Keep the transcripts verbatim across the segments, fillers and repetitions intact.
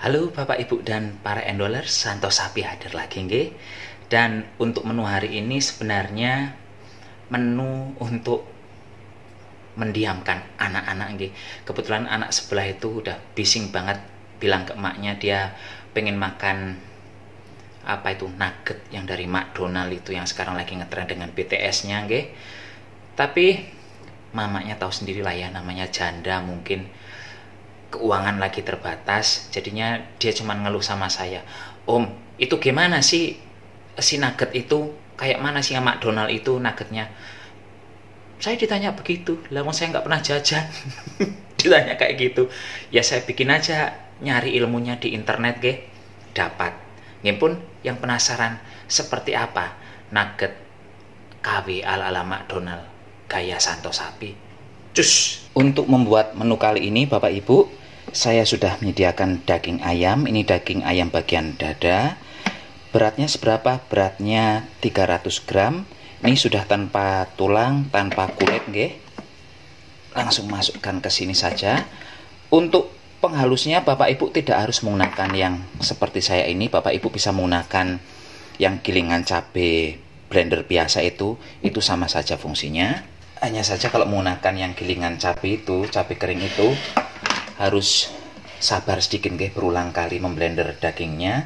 Halo Bapak Ibu dan para endolers, Santo Sapi hadir lagi nggih. Dan untuk menu hari ini sebenarnya menu untuk mendiamkan anak-anak nggih. Kebetulan anak sebelah itu udah bising banget bilang ke emaknya dia pengen makan apa itu nugget yang dari McDonald itu yang sekarang lagi ngetren dengan B T S-nya nggih. Tapi mamanya tahu sendiri lah ya, namanya janda mungkin keuangan lagi terbatas, jadinya dia cuma ngeluh sama saya, "Om, itu gimana sih si nugget itu, kayak mana sih yang McDonald itu nuggetnya?" Saya ditanya begitu, lah saya nggak pernah jajan. Ditanya kayak gitu, ya saya bikin aja nyari ilmunya di internet ge, dapat. Nggih pun yang penasaran seperti apa nugget K W ala-ala McDonald gaya Santo Sapi. Cus. Untuk membuat menu kali ini Bapak Ibu, saya sudah menyediakan daging ayam. Ini daging ayam bagian dada. Beratnya seberapa? Beratnya tiga ratus gram. Ini sudah tanpa tulang, tanpa kulit nggih. Langsung masukkan ke sini saja. Untuk penghalusnya Bapak Ibu tidak harus menggunakan yang seperti saya ini. Bapak Ibu bisa menggunakan yang gilingan cabai blender biasa itu, itu sama saja fungsinya. Hanya saja kalau menggunakan yang gilingan cabai itu, cabai kering itu, harus sabar sedikit nggih, berulang kali memblender dagingnya.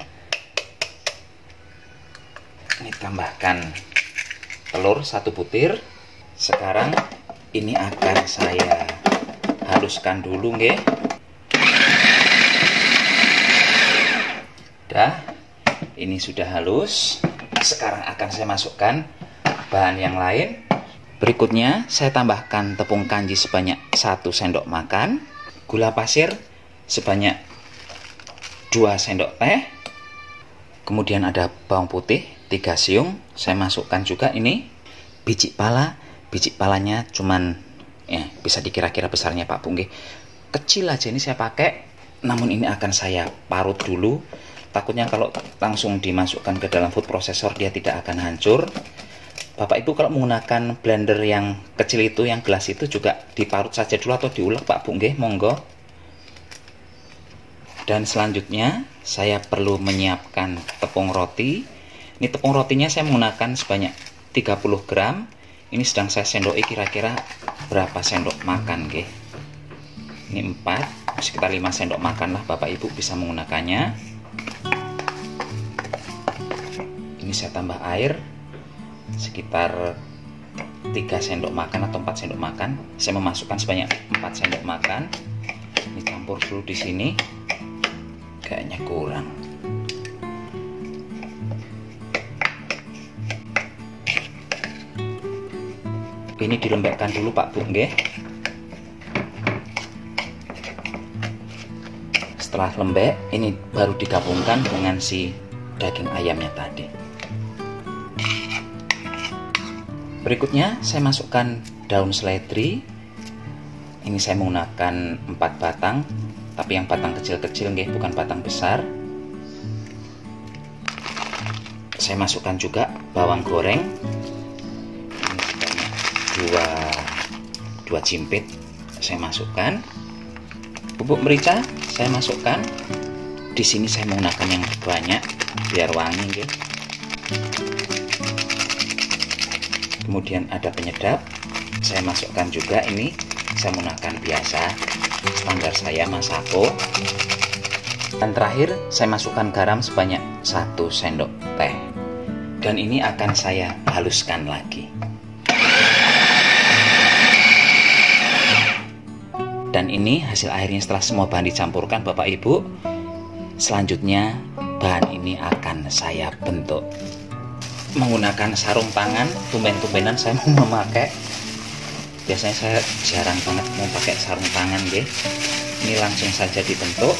Ini tambahkan telur satu butir. Sekarang ini akan saya haluskan dulu nggih. Dah, ini sudah halus. Sekarang akan saya masukkan bahan yang lain. Berikutnya saya tambahkan tepung kanji sebanyak satu sendok makan, gula pasir sebanyak dua sendok teh, kemudian ada bawang putih tiga siung. Saya masukkan juga ini biji pala. Biji palanya cuman ya bisa dikira-kira besarnya Pak Bung nggih. Kecil aja ini saya pakai, namun ini akan saya parut dulu. Takutnya kalau langsung dimasukkan ke dalam food processor dia tidak akan hancur. Bapak Ibu kalau menggunakan blender yang kecil itu, yang gelas itu juga diparut saja dulu atau diulek Pak Bu nggih, monggo. Dan selanjutnya saya perlu menyiapkan tepung roti. Ini tepung rotinya saya menggunakan sebanyak tiga puluh gram. Ini sedang saya sendoki kira-kira berapa sendok makan nggih. Ini empat, sekitar lima sendok makan lah Bapak Ibu bisa menggunakannya. Ini saya tambah air sekitar tiga sendok makan atau empat sendok makan. Saya memasukkan sebanyak empat sendok makan. Ini campur dulu di sini. Kayaknya kurang. Ini dilembekkan dulu Pak Bu nggih. Setelah lembek, ini baru digabungkan dengan si daging ayamnya tadi. Berikutnya saya masukkan daun seledri. Ini saya menggunakan empat batang, tapi yang batang kecil-kecil nggih, bukan batang besar. Saya masukkan juga bawang goreng. Ini sebanyak dua dua cimpit saya masukkan. Bubuk merica saya masukkan. Di sini saya menggunakan yang banyak biar wangi nggih. Kemudian ada penyedap, saya masukkan juga ini, saya menggunakan biasa, standar saya Masako. Dan terakhir saya masukkan garam sebanyak satu sendok teh. Dan ini akan saya haluskan lagi. Dan ini hasil akhirnya setelah semua bahan dicampurkan Bapak Ibu. Selanjutnya bahan ini akan saya bentuk menggunakan sarung tangan. Tumben-tumbenan saya mau memakai, biasanya saya jarang banget mau pakai sarung tangan nggih. Ini langsung saja dibentuk.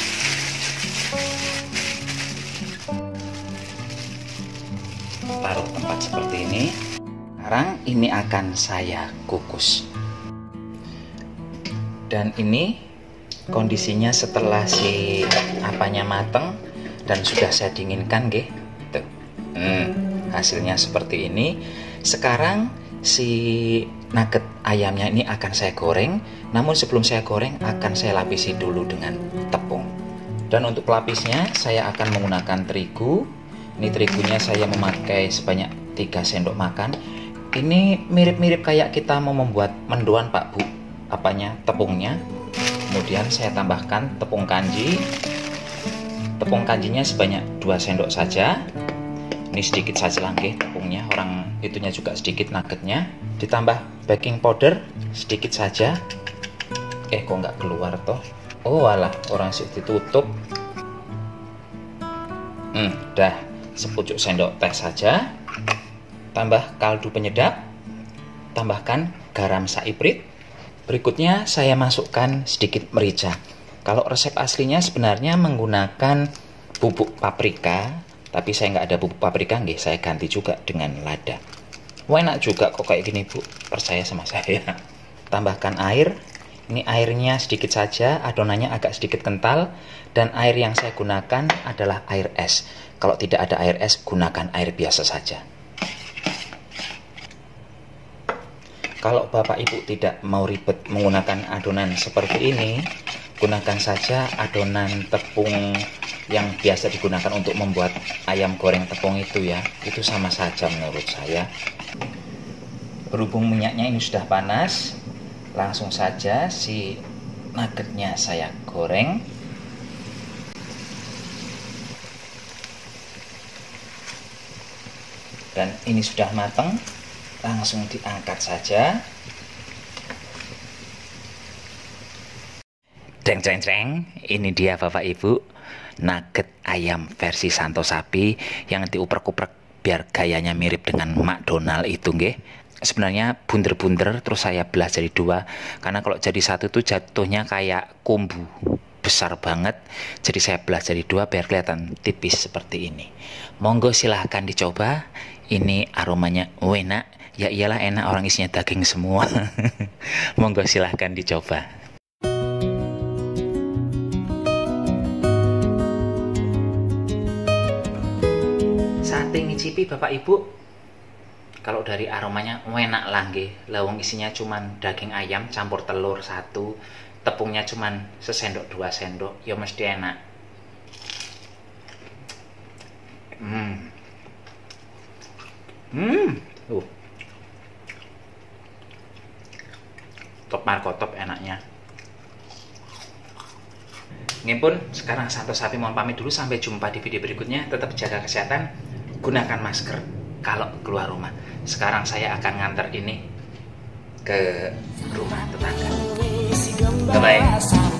Taruh tempat seperti ini. Sekarang ini akan saya kukus. Dan ini kondisinya setelah si apanya mateng dan sudah saya dinginkan nggih. Tuh. Hmm. Hasilnya seperti ini. Sekarang si nugget ayamnya ini akan saya goreng. Namun sebelum saya goreng akan saya lapisi dulu dengan tepung. Dan untuk pelapisnya saya akan menggunakan terigu. Ini terigunya saya memakai sebanyak tiga sendok makan. Ini mirip-mirip kayak kita mau membuat mendoan Pak Bu, apanya, tepungnya. Kemudian saya tambahkan tepung kanji. Tepung kanjinya sebanyak dua sendok saja. Ini sedikit saja langkih tepungnya, orang itunya juga sedikit, nuggetnya. Ditambah baking powder sedikit saja. Eh kok nggak keluar toh? Oh alah, orang sih ditutup. Hmm, dah sepucuk sendok teh saja. Tambah kaldu penyedap. Tambahkan garam saiprit. Berikutnya saya masukkan sedikit merica. Kalau resep aslinya sebenarnya menggunakan bubuk paprika, tapi saya nggak ada bubuk paprika, nggih, saya ganti juga dengan lada. Wah, enak juga kok kayak gini Bu, percaya sama saya. Tambahkan air. Ini airnya sedikit saja, adonannya agak sedikit kental, dan air yang saya gunakan adalah air es. Kalau tidak ada air es, gunakan air biasa saja. Kalau Bapak Ibu tidak mau ribet menggunakan adonan seperti ini, gunakan saja adonan tepung yang biasa digunakan untuk membuat ayam goreng tepung itu ya. Itu sama saja menurut saya. Berhubung minyaknya ini sudah panas, langsung saja si nuggetnya saya goreng. Dan ini sudah matang, langsung diangkat saja. Ceng ceng ceng, ini dia Bapak Ibu, nugget ayam versi Santo Sapi yang diuprek-uprek biar gayanya mirip dengan McDonald itu nggih. Sebenarnya bunder-bunder, terus saya belah jadi dua, karena kalau jadi satu itu jatuhnya kayak kumbu besar banget. Jadi saya belah jadi dua biar kelihatan tipis seperti ini. Monggo silahkan dicoba. Ini aromanya enak. Ya iyalah enak, orang isinya daging semua. Monggo silahkan dicoba. Sate ngicipi Bapak Ibu. Kalau dari aromanya enak lah nggih. Lawang isinya cuman daging ayam campur telur satu, tepungnya cuman sesendok dua sendok, ya mesti enak. Hmm. Hmm. Uh. Top markotop enaknya. Ini pun sekarang Santo Sapi mohon pamit dulu, sampai jumpa di video berikutnya. Tetap jaga kesehatan, gunakan masker kalau keluar rumah. Sekarang saya akan ngantar ini ke rumah tetangga. Bye bye.